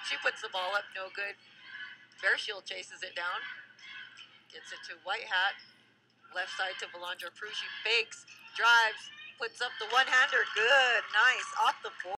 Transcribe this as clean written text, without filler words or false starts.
She puts the ball up, no good. Bear Shield chases it down. Gets it to White Hat. Left side to Valandra-Prue. She fakes, drives, puts up the one-hander. Good, nice, off the board.